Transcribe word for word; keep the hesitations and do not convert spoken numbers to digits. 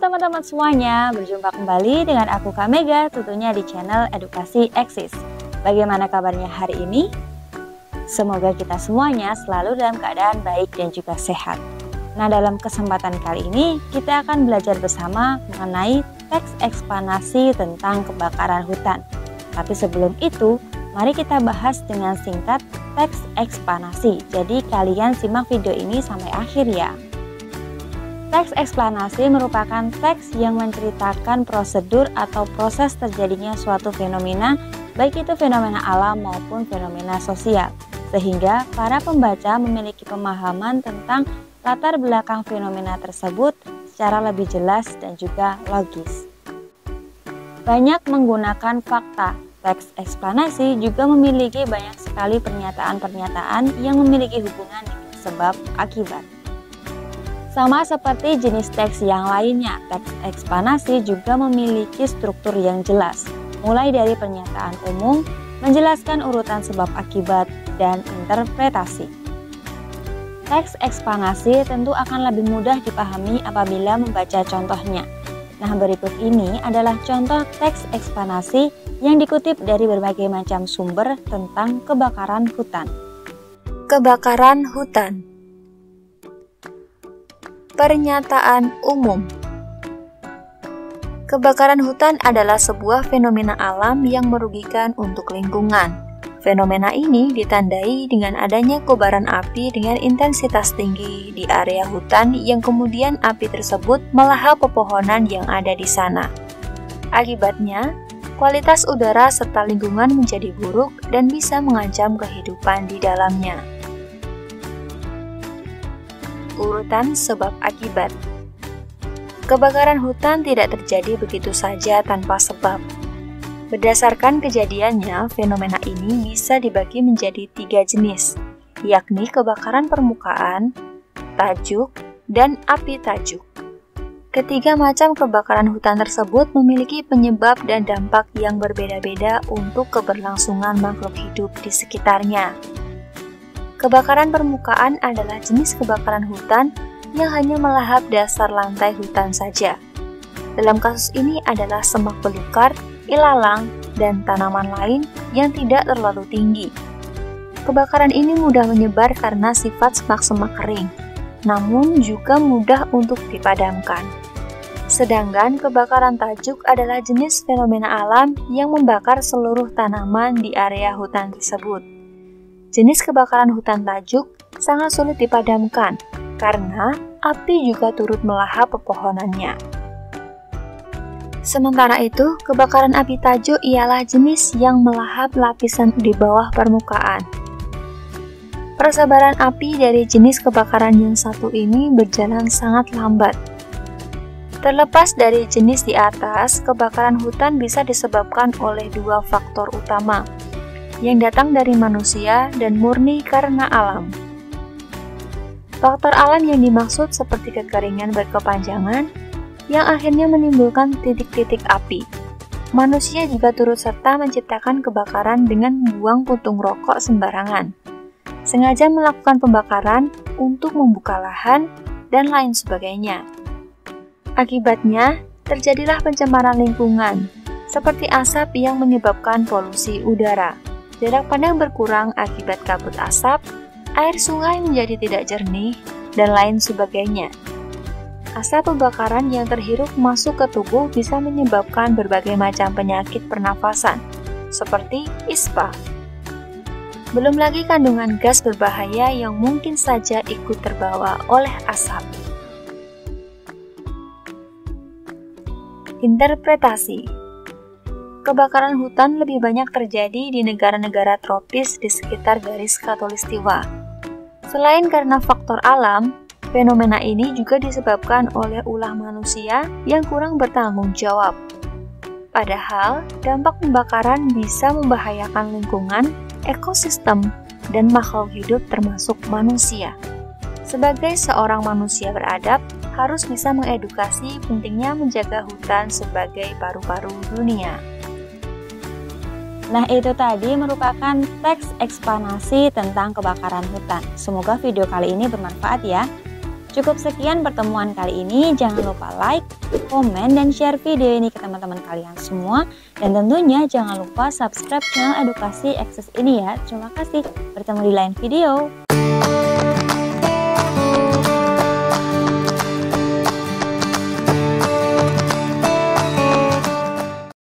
teman-teman semuanya, berjumpa kembali dengan aku Kak Mega, tentunya di channel Edukasi Eksis. Bagaimana kabarnya hari ini? Semoga kita semuanya selalu dalam keadaan baik dan juga sehat. Nah, dalam kesempatan kali ini kita akan belajar bersama mengenai teks eksplanasi tentang kebakaran hutan. Tapi sebelum itu, mari kita bahas dengan singkat teks eksplanasi. Jadi kalian simak video ini sampai akhir ya. Teks eksplanasi merupakan teks yang menceritakan prosedur atau proses terjadinya suatu fenomena, baik itu fenomena alam maupun fenomena sosial, sehingga para pembaca memiliki pemahaman tentang latar belakang fenomena tersebut secara lebih jelas dan juga logis. Banyak menggunakan fakta. Teks eksplanasi juga memiliki banyak sekali pernyataan-pernyataan yang memiliki hubungan dengan sebab akibat. Sama seperti jenis teks yang lainnya, teks eksplanasi juga memiliki struktur yang jelas, mulai dari pernyataan umum, menjelaskan urutan sebab akibat, dan interpretasi. Teks eksplanasi tentu akan lebih mudah dipahami apabila membaca contohnya. Nah, berikut ini adalah contoh teks eksplanasi yang dikutip dari berbagai macam sumber tentang kebakaran hutan. Kebakaran hutan. Pernyataan umum. Kebakaran hutan adalah sebuah fenomena alam yang merugikan untuk lingkungan. Fenomena ini ditandai dengan adanya kobaran api dengan intensitas tinggi di area hutan yang kemudian api tersebut melahap pepohonan yang ada di sana. Akibatnya, kualitas udara serta lingkungan menjadi buruk dan bisa mengancam kehidupan di dalamnya. Urutan sebab akibat. Kebakaran hutan tidak terjadi begitu saja tanpa sebab. Berdasarkan kejadiannya, fenomena ini bisa dibagi menjadi tiga jenis, yakni kebakaran permukaan, tajuk, dan api tajuk. Ketiga macam kebakaran hutan tersebut memiliki penyebab dan dampak yang berbeda-beda untuk keberlangsungan makhluk hidup di sekitarnya. Kebakaran permukaan adalah jenis kebakaran hutan yang hanya melahap dasar lantai hutan saja. Dalam kasus ini adalah semak belukar, ilalang, dan tanaman lain yang tidak terlalu tinggi. Kebakaran ini mudah menyebar karena sifat semak-semak kering, namun juga mudah untuk dipadamkan. Sedangkan kebakaran tajuk adalah jenis fenomena alam yang membakar seluruh tanaman di area hutan tersebut. Jenis kebakaran hutan tajuk sangat sulit dipadamkan karena api juga turut melahap pepohonannya. Sementara itu, kebakaran api tajuk ialah jenis yang melahap lapisan di bawah permukaan. Persebaran api dari jenis kebakaran yang satu ini berjalan sangat lambat. Terlepas dari jenis di atas, kebakaran hutan bisa disebabkan oleh dua faktor utama, yang datang dari manusia dan murni karena alam. Faktor alam yang dimaksud seperti kekeringan berkepanjangan, yang akhirnya menimbulkan titik-titik api. Manusia juga turut serta menciptakan kebakaran dengan membuang puntung rokok sembarangan, sengaja melakukan pembakaran untuk membuka lahan, dan lain sebagainya. Akibatnya, terjadilah pencemaran lingkungan, seperti asap yang menyebabkan polusi udara. Jarak pandang berkurang akibat kabut asap, air sungai menjadi tidak jernih, dan lain sebagainya. Asap pembakaran yang terhirup masuk ke tubuh bisa menyebabkan berbagai macam penyakit pernafasan, seperti ispa. Belum lagi kandungan gas berbahaya yang mungkin saja ikut terbawa oleh asap. Interpretasi. Kebakaran hutan lebih banyak terjadi di negara-negara tropis di sekitar garis khatulistiwa. Selain karena faktor alam, fenomena ini juga disebabkan oleh ulah manusia yang kurang bertanggung jawab. Padahal, dampak pembakaran bisa membahayakan lingkungan, ekosistem, dan makhluk hidup termasuk manusia. Sebagai seorang manusia beradab, harus bisa mengedukasi pentingnya menjaga hutan sebagai paru-paru dunia. Nah, itu tadi merupakan teks eksplanasi tentang kebakaran hutan. Semoga video kali ini bermanfaat ya. Cukup sekian pertemuan kali ini, jangan lupa like, komen, dan share video ini ke teman-teman kalian semua. Dan tentunya jangan lupa subscribe channel Edukasi Access ini ya. Terima kasih, bertemu di lain video.